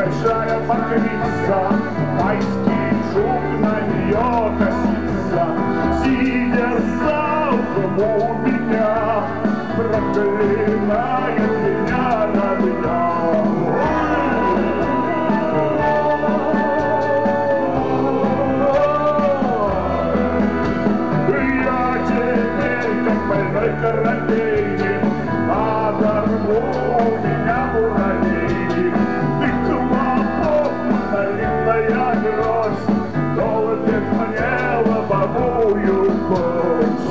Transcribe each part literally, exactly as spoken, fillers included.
большая мокрица, майский жук на нее косится. Сидя за углом у меня, проклинает меня родня. Я теперь, как больной коробейник, оторву меня муравейник. Ты клопок, налитая грозь, долбит мне лобовую кость.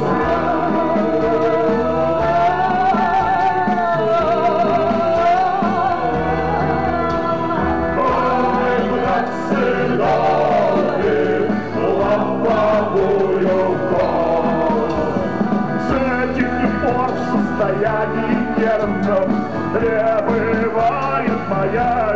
Ой, братцы, долбит лобовую кость. С этих пор в состоянии нервном пребывает моя